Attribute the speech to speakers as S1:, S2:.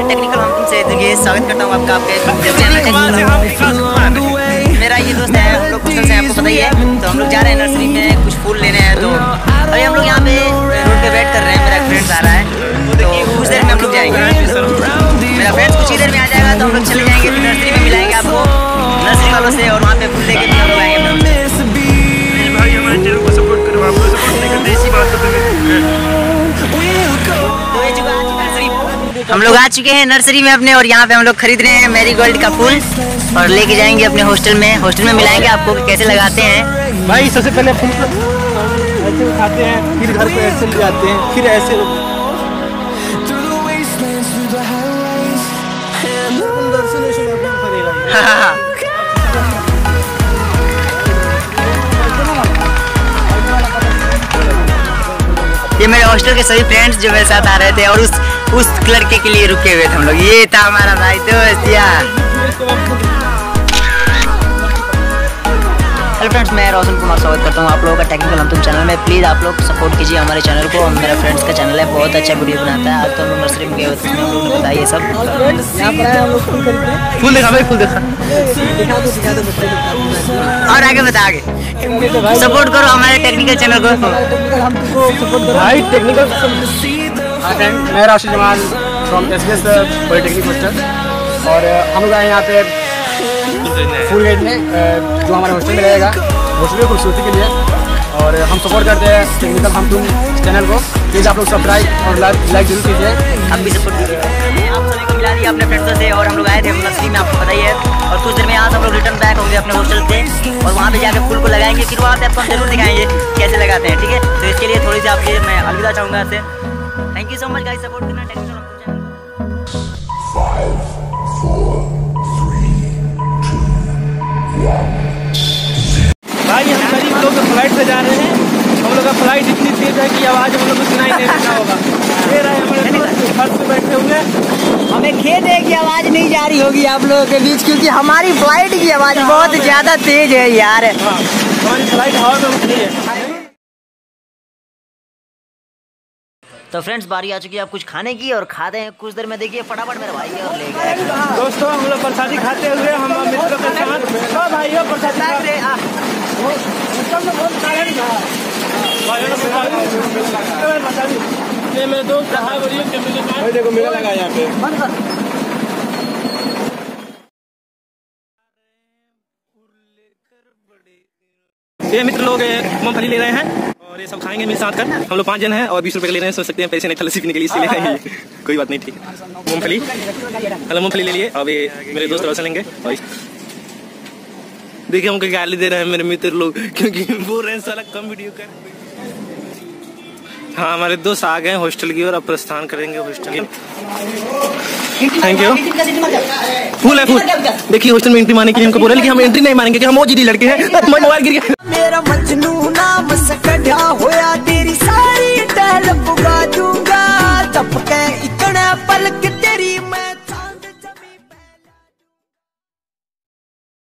S1: Technical हम से देखिए स्वागत करता हूँ आपका आपके चैनल। मेरा ये दोस्त है, हम लोग कुछ से आपको पता ही है। तो हम लोग जा रहे हैं नर्सरी में कुछ फूल लेने हैं। तो अभी हम लोग यहाँ पे रोड पे वेट कर रहे हैं। मेरा फ्रेंड्स आ रहा है, तो कुछ देर में हम लोग जाएंगे। मेरा फ्रेंड्स कुछ ही देर में आ जाएगा, तो हम लोग चले जाएंगे नर्सरी में, मिलाएंगे आपको नर्सरी वालों से और वहाँ पे फूल लेके भी हम लोग आएंगे। भाई हमारे चैनल को सपोर्ट करो, आप लोग सपोर्ट नहीं करते इसी बात पे। हम लोग आ चुके हैं नर्सरी में अपने, और यहाँ पे हम लोग खरीद रहे हैं मैरीगोल्ड का फूल और लेके जाएंगे अपने हॉस्टल में। हॉस्टल में मिलाएंगे आपको कैसे लगाते हैं।
S2: भाई सबसे पहले फूल ऐसे उठाते हैं, फिर घर पे ऐसे ले जाते हैं, फिर ऐसे
S1: ये मेरे हॉस्टल के सभी फ्रेंड्स जो मेरे साथ आ रहे थे और उस लड़के के लिए रुके हुए थे हम लोग। ये था हमारा भाई दोस्त यार। हेलो फ्रेंड्स, मैं रोशन कुमार स्वागत करता हूँ आप लोगों का टेक्निकल हम तुम चैनल में। प्लीज़ आप लोग सपोर्ट कीजिए हमारे चैनल को। मेरा फ्रेंड्स का चैनल है, बहुत अच्छा वीडियो बनाता है। आज तो हम लोग नर्सरी में गए होते हैं, हम लोगों ने बताया ये सब।
S2: फूल देखा भाई, फूल देखा
S1: और आगे बता, आगे सपोर्ट करो हमारे टेक्निकल चैनल को
S2: भाई। टेक्निकल मैं Rashid Jamal from SBS polytechnic hostel, और हम लोग आए यहाँ पे फूल लेने जो हमारे हॉस्टल में रहेगा, हॉस्टल की खूबसूरती के लिए। और हम सपोर्ट करते हैं टेक्निकल हम तुम चैनल को। प्लीज़ आप लोग सब्सक्राइब और लाइक जरूर कीजिए।
S1: आप भी सपोर्ट कीजिए। आप सभी को मिला दिया अपने फ्रेंड्स से, और हम लोग आए थे नर्सरी में, आपको पता ही है। और कुछ देर में यहाँ से हम लोग रिटर्न बैक होंगे अपने हॉस्टल से, और वहाँ पे जाकर फूल को लगाएंगे। फिर वहाँ पे आपको हम जरूर दिखाएंगे कैसे लगाते हैं, ठीक है। तो इसके लिए थोड़ी सी आपसे मैं अलविदा चाहूँगा आपसे। Thank you so much guys, support करना टेक्निकल।
S2: भाई हम गरीब लोग फ्लाइट से जा रहे हैं। हम लोग का फ्लाइट इतनी तेज है कि आवाज़ हम लोग को सुनाई नहीं देता होगा। ये रहे हमारे फर्श पे बैठे हुए।
S1: हमें खेद है कि आवाज़ नहीं जा रही होगी आप लोगों के बीच, क्योंकि हमारी फ्लाइट की आवाज़ बहुत ज़्यादा तेज है यार।
S2: हमारी फ्लाइट हवा में उठ रही है।
S1: तो फ्रेंड्स, बारी आ चुकी है अब कुछ खाने की, और खाते हैं कुछ देर में। देखिए फटाफट मेरे भाई और ले गए।
S2: दोस्तों हम लोग प्रसादी खाते हुए हम मित्रों के साथ भाइयों प्रसादी मेरे दोस्त देखो मेला लगा यहाँ पे। ये मित्र लोग मूंगफली ले रहे हैं और ये सब खाएंगे मेरे साथ कर। हम लोग 5 जन हैं और 20 रुपए ले रहे हैं। सोच सकते हैं पैसे नहीं था लस्सी पीने के लिए, इसलिए ले रहे हैं। कोई बात नहीं, ठीक है। मूंगफली, हेलो मूंगफली ले लिए। अब ये मेरे दोस्त रोशन लेंगे। और देखिए हमको गाली दे रहे हैं मेरे मित्र लोग, क्योंकि बोल रहे हैं साला कम वीडियो कर। हाँ, हमारे दोस्त आ गए हॉस्टल की ओर, अब प्रस्थान करेंगे हॉस्टल की। Thank you. फूल है, फूल देखिए। हॉस्टल में एंट्री मारने के लिए हमको बोल रहे हैं कि हम एंट्री नहीं मारेंगे कि हम वो जीडी लड़के हैं। मोबाइल गिर गया।
S3: मेरा मजनू नाम सकड़ा होया तेरी